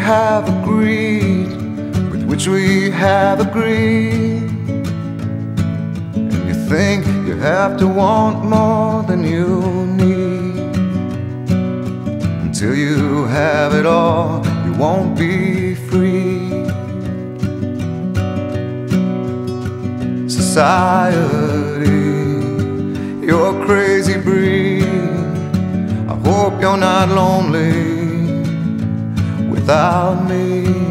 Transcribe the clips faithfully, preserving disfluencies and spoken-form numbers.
have agreed, with which we have agreed. And you think you have to want more than you need. Until you have it all, you won't be free. Society, you're a crazy breed. I hope you're not lonely without me.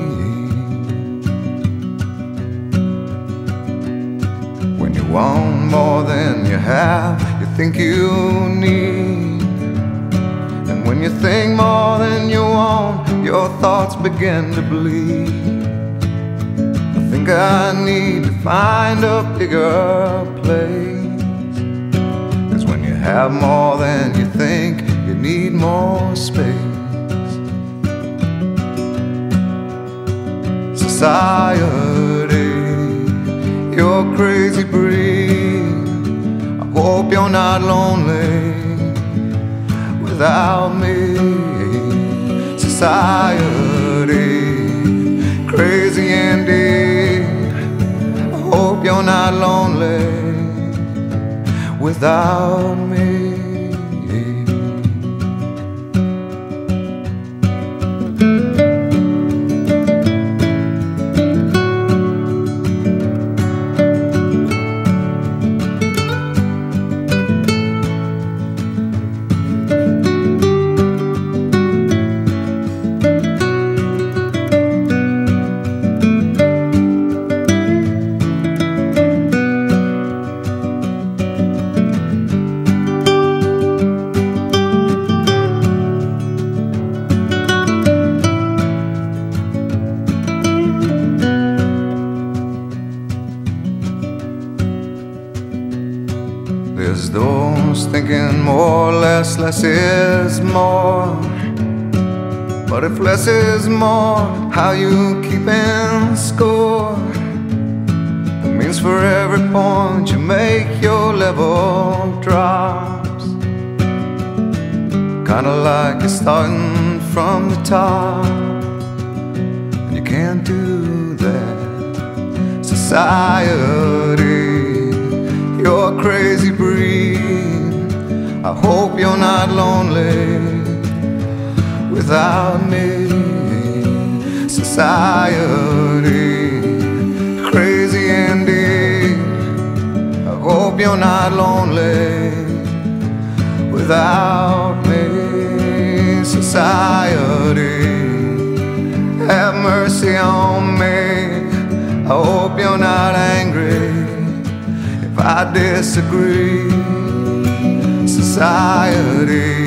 When you want more than you have, you think you need. And when you think more than you want, your thoughts begin to bleed. I think I need to find a bigger place. 'Cause when you have more than you think, you need more space. Society, you're a crazy breed. I hope you're not lonely without me. Society, crazy indeed. I hope you're not lonely without me. There's those thinking more, less, less is more. But if less is more, how you keeping score? It means for every point you make, your level drops. Kinda like you're starting from the top, and you can't do that. Society, you're a crazy breed. I hope you're not lonely without me. Society, crazy indeed. I hope you're not lonely without me. Society, have mercy on me. I hope you're not angry I disagree. Society,